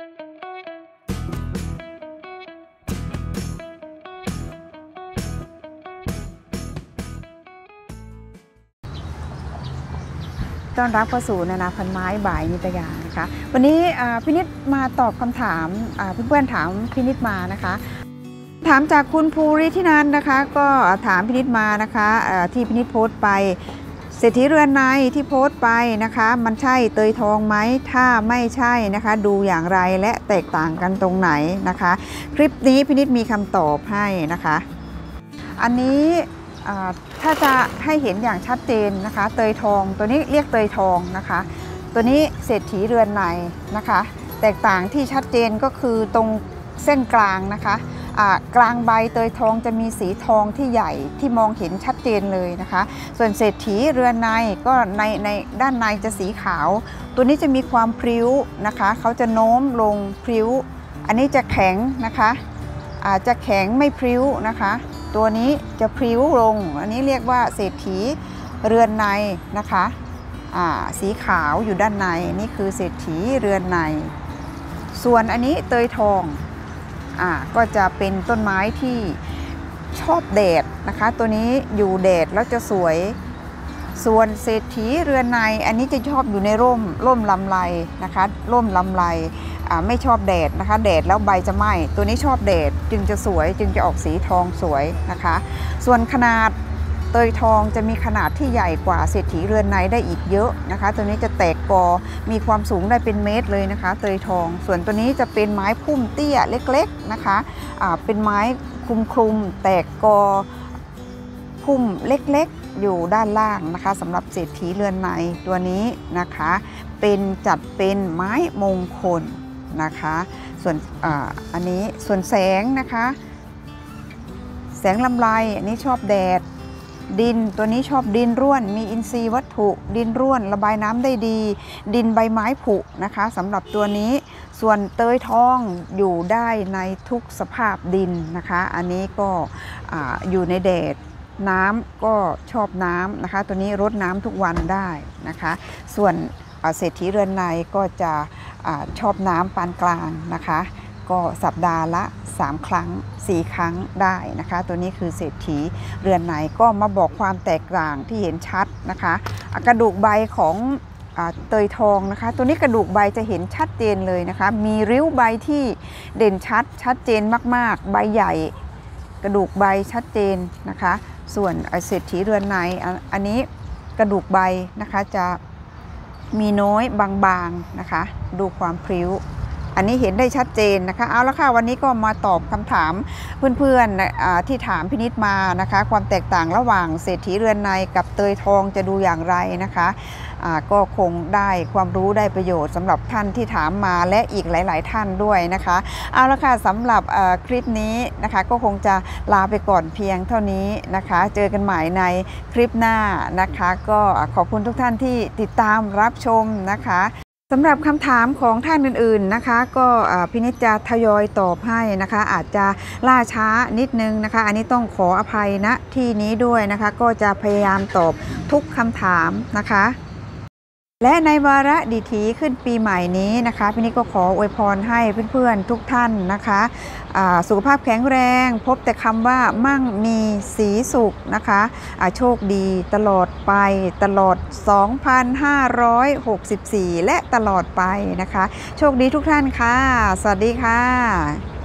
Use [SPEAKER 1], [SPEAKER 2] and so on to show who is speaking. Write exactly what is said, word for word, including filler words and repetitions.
[SPEAKER 1] ต้อนรับเข้าสู่นานาพันไม้บ่ายนิตยานะคะวันนี้พี่นิดมาตอบคำถามเพื่อนๆถามพี่นิดมานะคะถามจากคุณภูริธินันท์นะคะก็ถามพี่นิดมานะคะที่พี่นิดโพสต์ไปเศรษฐีเรือนในที่โพสต์ไปนะคะมันใช่เตยทองไหมถ้าไม่ใช่นะคะดูอย่างไรและแตกต่างกันตรงไหนนะคะคลิปนี้พี่นิดมีคำตอบให้นะคะอันนี้ถ้าจะให้เห็นอย่างชัดเจนนะคะเตยทองตัวนี้เรียกเตยทองนะคะตัวนี้เศรษฐีเรือนในนะคะแตกต่างที่ชัดเจนก็คือตรงเส้นกลางนะคะกลางใบเตยทองจะมีสีทองที่ใหญ่ที่มองเห็นชัดเจนเลยนะคะส่วนเศรษฐีเรือนในก็ในในด้านในจะสีขาวตัวนี้จะมีความพริ้วนะคะเขาจะโน้มลงพริ้วอันนี้จะแข็งนะคะอาจจะแข็งไม่พริ้วนะคะตัวนี้จะพริ้วลงอันนี้เรียกว่าเศรษฐีเรือนในนะคะสีขาวอยู่ด้านในนี่คือเศรษฐีเรือนในส่วนอันนี้เตยทองอ่าก็จะเป็นต้นไม้ที่ชอบแดดนะคะตัวนี้อยู่แดดแล้วจะสวยส่วนเศรษฐีเรือนในอันนี้จะชอบอยู่ในร่มร่มลำไรนะคะร่มลำไรไม่ชอบแดดนะคะแดดแล้วใบจะไหม้ตัวนี้ชอบแดดจึงจะสวยจึงจะออกสีทองสวยนะคะส่วนขนาดเตยทองจะมีขนาดที่ใหญ่กว่าเศรษฐีเรือนในได้อีกเยอะนะคะตัวนี้จะแตกกอมีความสูงได้เป็นเมตรเลยนะคะเตยทองส่วนตัวนี้จะเป็นไม้พุ่มเตี้ยเล็กๆนะคะะเป็นไม้คลุมๆแตกกอพุ่มเล็กๆอยู่ด้านล่างนะคะสำหรับเศรษฐีเรือนในตัวนี้นะคะเป็นจัดเป็นไม้มงคลนะคะส่วน อ, อันนี้ส่วนแสงนะคะแสงลำไรอันนี้ชอบแดดดินตัวนี้ชอบดินร่วนมีอินทรีย์วัตถุดินร่วนระบายน้ำได้ดีดินใบไม้ผุนะคะสำหรับตัวนี้ส่วนเตยทองอยู่ได้ในทุกสภาพดินนะคะอันนี้ก็ออยู่ในแดดน้ำก็ชอบน้ำนะคะตัวนี้รดน้ำทุกวันได้นะคะส่วนเศรษฐีเรือนในก็จะอชอบน้ำปานกลางนะคะก็สัปดาห์ละสามครั้งสี่ครั้งได้นะคะตัวนี้คือเศรษฐีเรือนในก็มาบอกความแตกต่างที่เห็นชัดนะคะกระดูกใบของเตยทองนะคะตัวนี้กระดูกใบจะเห็นชัดเจนเลยนะคะมีริ้วใบที่เด่นชัดชัดเจนมากๆใบใหญ่กระดูกใบชัดเจนนะคะส่วนเศรษฐีเรือนในอันนี้กระดูกใบนะคะจะมีน้อยบางๆนะคะดูความพริ้วอันนี้เห็นได้ชัดเจนนะคะเอาละค่ะวันนี้ก็มาตอบคำถามเพื่อนๆที่ถามพี่นิดมานะคะความแตกต่างระหว่างเศรษฐีเรือนในกับเตยทองจะดูอย่างไรนะคะก็คงได้ความรู้ได้ประโยชน์สำหรับท่านที่ถามมาและอีกหลายๆท่านด้วยนะคะเอาละค่ะสำหรับคลิปนี้นะคะก็คงจะลาไปก่อนเพียงเท่านี้นะคะเจอกันใหม่ในคลิปหน้านะคะก็ขอบคุณทุกท่านที่ติดตามรับชมนะคะสำหรับคำถามของท่านอื่นๆนะคะก็พี่นิดจะทยอยตอบให้นะคะอาจจะล่าช้านิดนึงนะคะอันนี้ต้องขออภัยณที่นี้ด้วยนะคะก็จะพยายามตอบทุกคำถามนะคะและในวาระดิถีขึ้นปีใหม่นี้นะคะพี่นิดก็ขออวยพรให้เพื่อนๆทุกท่านนะคะสุขภาพแข็งแรงพบแต่คำว่ามั่งมีสีสุขนะคะโชคดีตลอดไปตลอด สองพันห้าร้อยหกสิบสี่ และตลอดไปนะคะโชคดีทุกท่านค่ะสวัสดีค่ะ